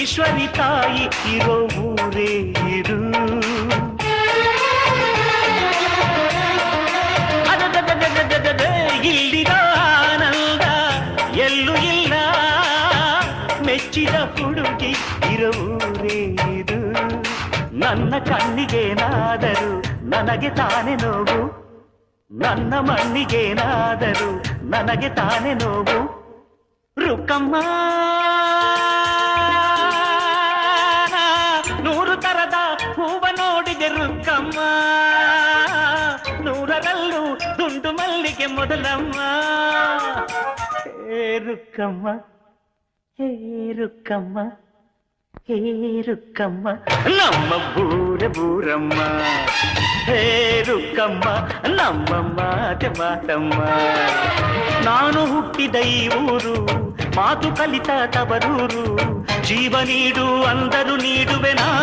ಈಶ್ವರಿ ತಾಯಿ ಇರೋ ಊರೇ ಇದು. ಇಲ್ಲಿರೋ ಆನಂದ ಎಲ್ಲೂ ಇಲ್ಲ, ಮೆಚ್ಚಿದ ಹುಡುಗಿ ಇರೋ ಊರೇ ಇದು. ನನ್ನ ಕಣ್ಣಿಗೇನಾದರೂ ನನಗೆ ತಾನೇ ನೋವು, ನನ್ನ ಮಣ್ಣಿಗೇನಾದರೂ ನನಗೆ ತಾನೇ ನೋವು. ರುಕ್ಕಮ್ಮ ನೂರು ತರದ ಹೂವ ನೋಡಿದೆ ರುಕ್ಕಮ್ಮ, ನೂರರಲ್ಲೂ ದುಂಡು ಮಲ್ಲಿಗೆ ಮೊದಲಮ್ಮ. ಹೇ ರುಕ್ಕಮ್ಮ, ಹೇ ರುಕ್ಕಮ್ಮ, ಹೇ ರುಕ್ಕಮ್ಮ, ನಮ್ಮ ಬೂರೆ ಬೂರಮ್ಮ. ಹೇ ರುಕ್ಕಮ್ಮ, ನಮ್ಮ ಮಾತೆ ಮಾತಮ್ಮ. ನಾನು ಹುಟ್ಟಿದ ಈ ಊರು, ಮಾತು ಕಲಿತ ತವರೂರು. ಜೀವ ನೀಡು ಅಂದರು ನೀಡುವೆ ನಾ